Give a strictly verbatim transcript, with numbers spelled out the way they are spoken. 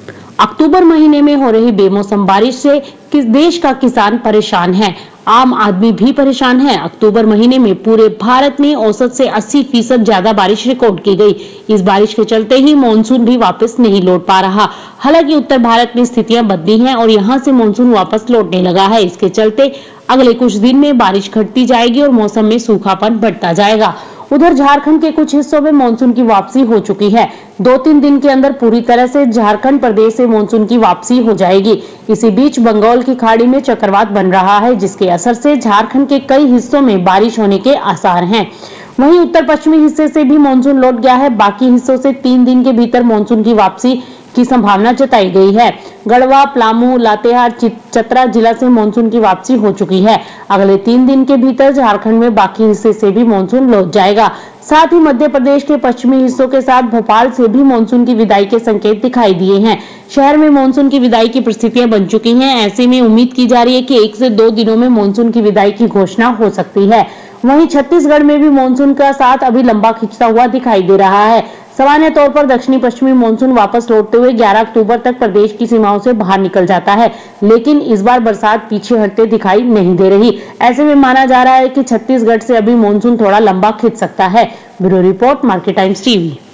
अक्टूबर महीने में हो रही बेमौसम बारिश से किस देश का किसान परेशान है, आम आदमी भी परेशान है। अक्टूबर महीने में पूरे भारत में औसत से अस्सी फीसद ज्यादा बारिश रिकॉर्ड की गई। इस बारिश के चलते ही मानसून भी वापस नहीं लौट पा रहा। हालांकि उत्तर भारत में स्थितियां बदली हैं और यहां से मानसून वापस लौटने लगा है। इसके चलते अगले कुछ दिन में बारिश घटती जाएगी और मौसम में सूखापन बढ़ता जाएगा। उधर झारखंड के कुछ हिस्सों में मानसून की वापसी हो चुकी है। दो तीन दिन के अंदर पूरी तरह से झारखंड प्रदेश से मानसून की वापसी हो जाएगी। इसी बीच बंगाल की खाड़ी में चक्रवात बन रहा है, जिसके असर से झारखंड के कई हिस्सों में बारिश होने के आसार हैं। वहीं उत्तर पश्चिमी हिस्से से भी मानसून लौट गया है। बाकी हिस्सों से तीन दिन के भीतर मानसून की वापसी की संभावना जताई गई है। गढ़वा, पलामू, लातेहार, चतरा जिला से मानसून की वापसी हो चुकी है। अगले तीन दिन के भीतर झारखंड में बाकी हिस्से से भी मानसून लौट जाएगा। साथ ही मध्य प्रदेश के पश्चिमी हिस्सों के साथ भोपाल से भी मानसून की विदाई के संकेत दिखाई दिए हैं। शहर में मानसून की विदाई की परिस्थितियां बन चुकी हैं। ऐसे में उम्मीद की जा रही है कि एक से दो दिनों में मानसून की विदाई की घोषणा हो सकती है। वहीं छत्तीसगढ़ में भी मानसून का साथ अभी लंबा खिंचता हुआ दिखाई दे रहा है। सामान्य तौर पर दक्षिणी पश्चिमी मानसून वापस लौटते हुए ग्यारह अक्टूबर तक प्रदेश की सीमाओं से बाहर निकल जाता है, लेकिन इस बार बरसात पीछे हटते दिखाई नहीं दे रही। ऐसे में माना जा रहा है कि छत्तीसगढ़ से अभी मानसून थोड़ा लंबा खिंच सकता है। Bureau report, market times TV.